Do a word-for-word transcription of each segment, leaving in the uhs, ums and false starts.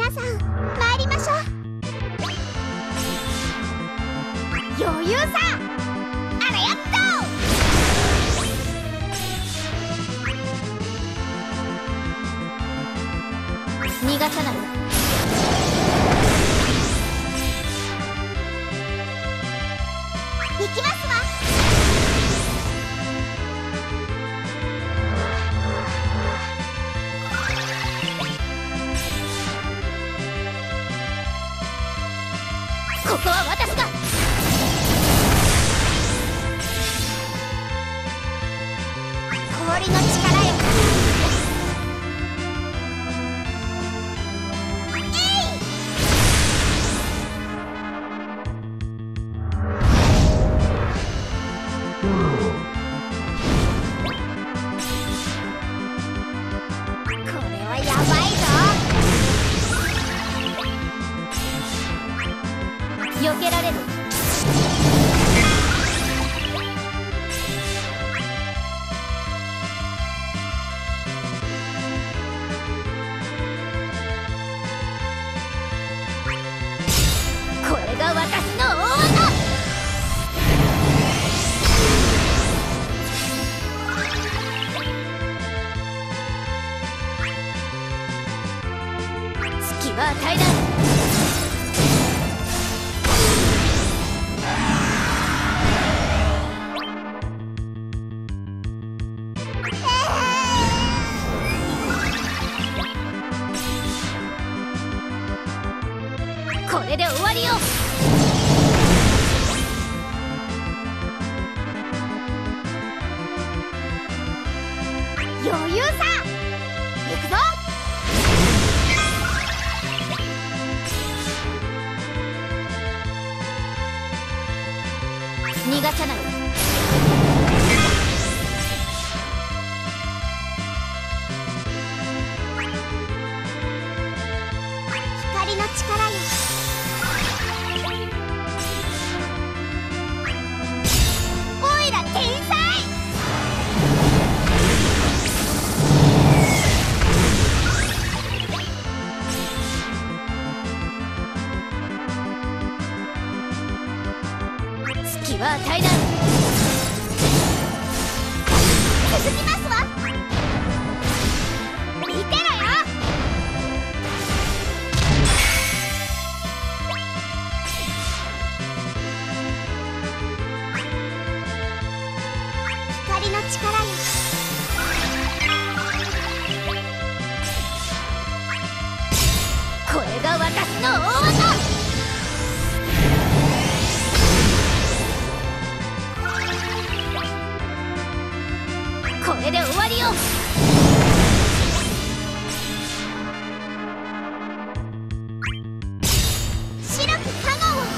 皆さん参りましょう。余裕さ、あらやっと。逃がさないわ。行きますわ。ここは私が。氷の力よ。避けられる。これが私の大技。隙は与えない。これで終わりよ。余裕さ、行くぞ。逃がさない。光の力よ。おいら天才。隙は与えない。続きますわ。見てろよ。光の力よ。これが私の大技。これで終わりよ。白きパモを。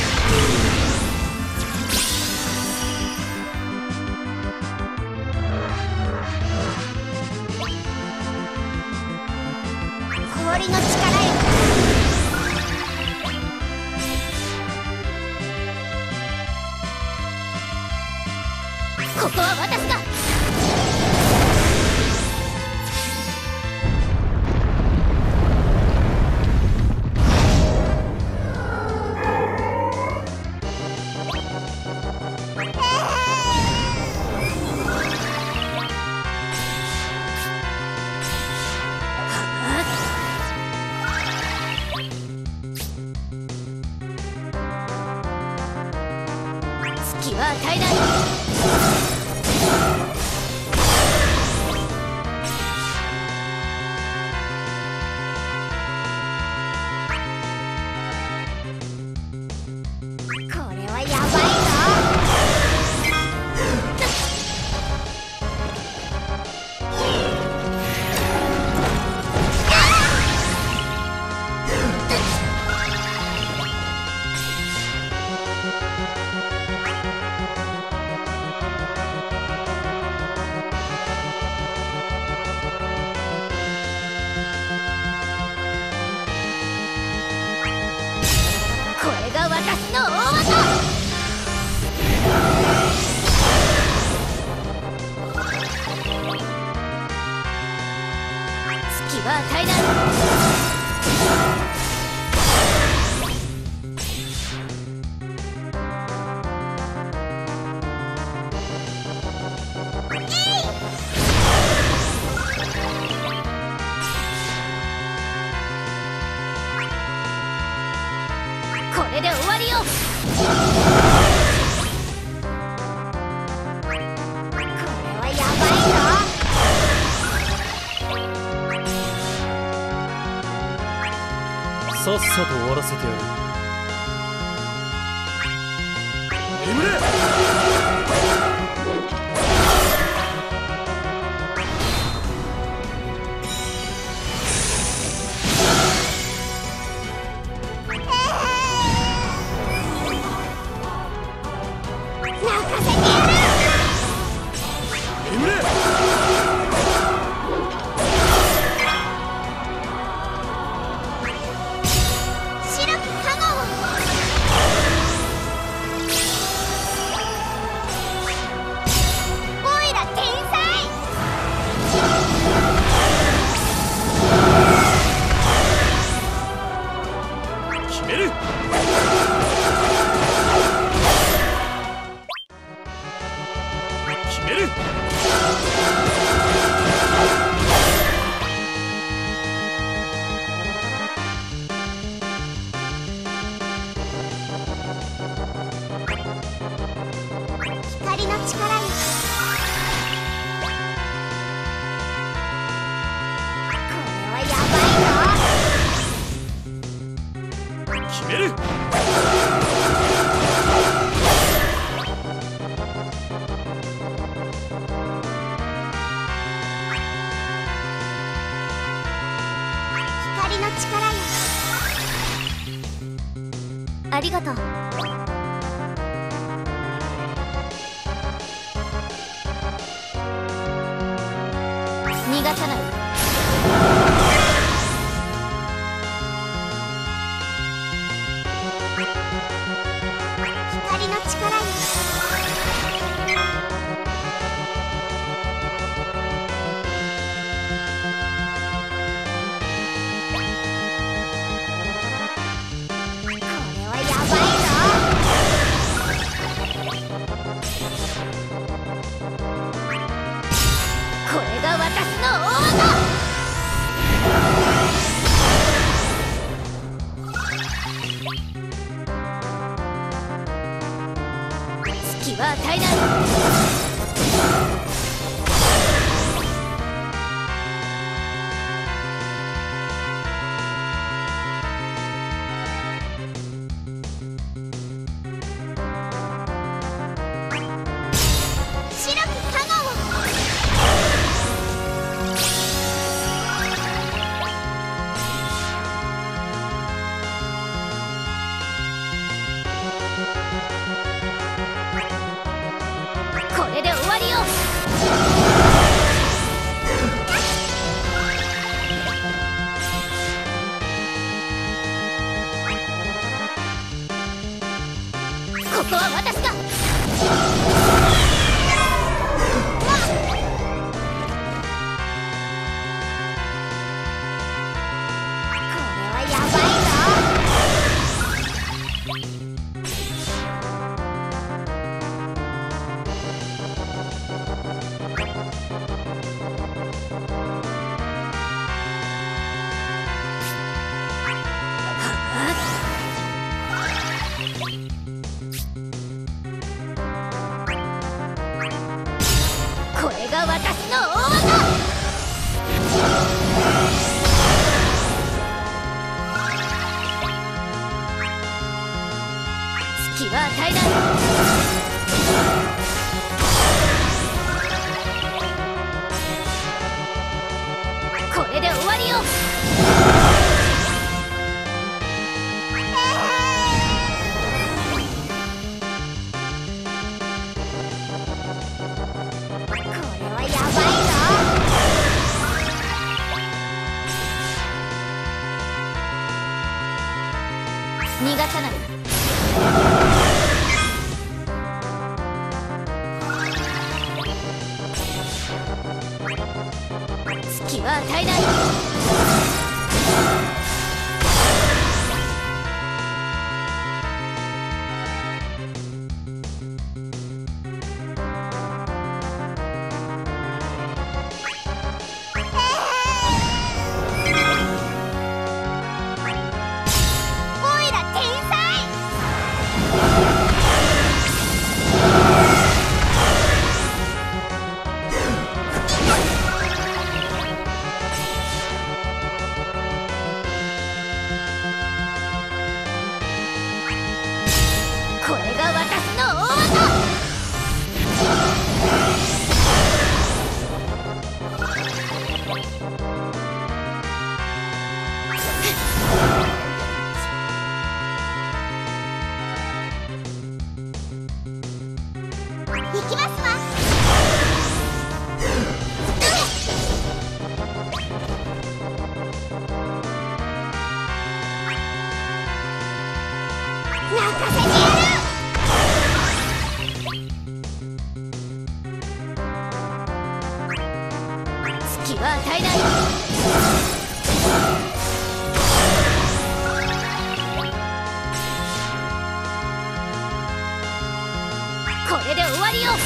氷の力よ。ここは私が。隙は与えない。これはやばいぞ。これが私の大技。隙は与えない。 終わりよ。これはやばいぞ。 さっさと終わらせてやる。眠れ。 ありがとう。逃がさない。光の力よ。隙は与えない。白く加護を。これで終わりよ。ここは私が。これはやばいぞ。これが私の大技。隙は与えない。これで終わりよ。逃がさない。隙は与えない。おいら天才。 は与えない。これで終わりよ。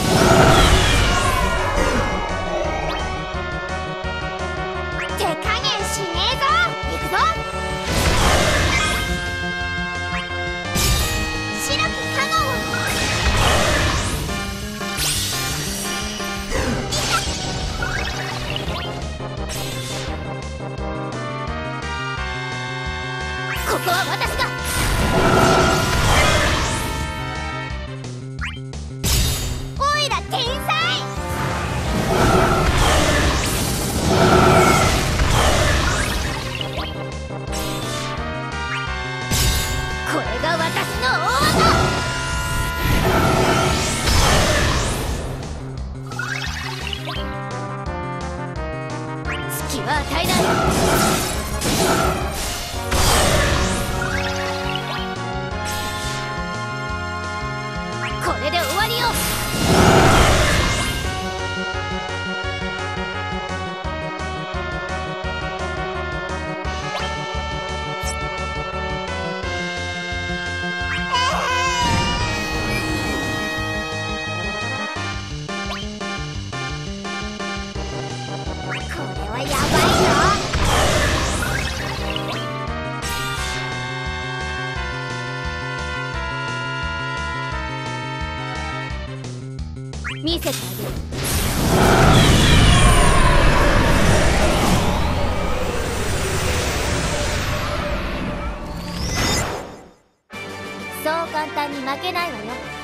手加減しねえぞ。行くぞ。白きカモンを。ここは私が。おいら天才。これが私の大技。隙は与えない。これで終わりよ。これはやばいぞ。見せてあげる。そう簡単に負けないわよ。